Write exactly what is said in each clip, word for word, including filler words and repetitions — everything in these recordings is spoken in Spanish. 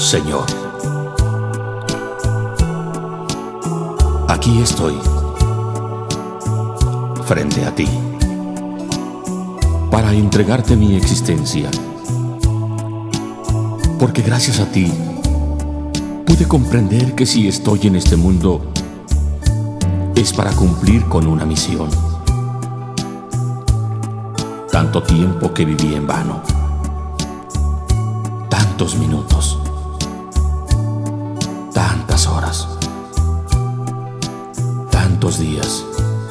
Señor, aquí estoy, frente a ti, para entregarte mi existencia, porque gracias a ti pude comprender que si estoy en este mundo es para cumplir con una misión. Tanto tiempo que viví en vano, tantos minutos, tantas horas, tantos días,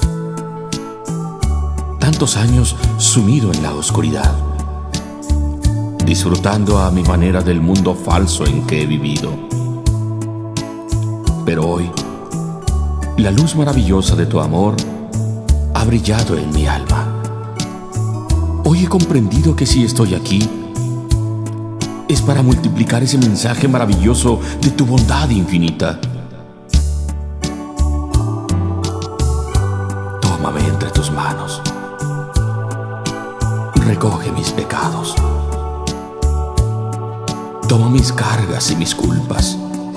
tantos años sumido en la oscuridad, disfrutando a mi manera del mundo falso en que he vivido. Pero hoy, la luz maravillosa de tu amor ha brillado en mi alma. Hoy he comprendido que si estoy aquí, es para multiplicar ese mensaje maravilloso de tu bondad infinita. Tómame entre tus manos. Recoge mis pecados. Toma mis cargas y mis culpas.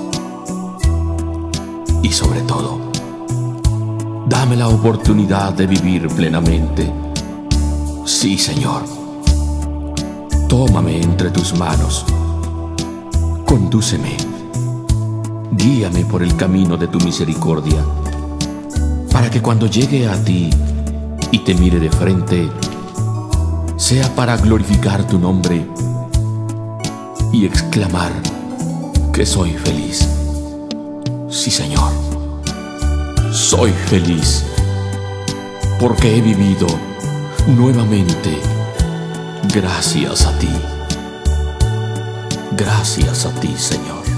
Y sobre todo, dame la oportunidad de vivir plenamente. Sí, Señor. Tómame entre tus manos. Condúceme. Guíame por el camino de tu misericordia, para que cuando llegue a ti y te mire de frente, sea para glorificar tu nombre y exclamar que soy feliz. Sí, Señor. Soy feliz porque he vivido nuevamente gracias a ti. Gracias a ti, Señor.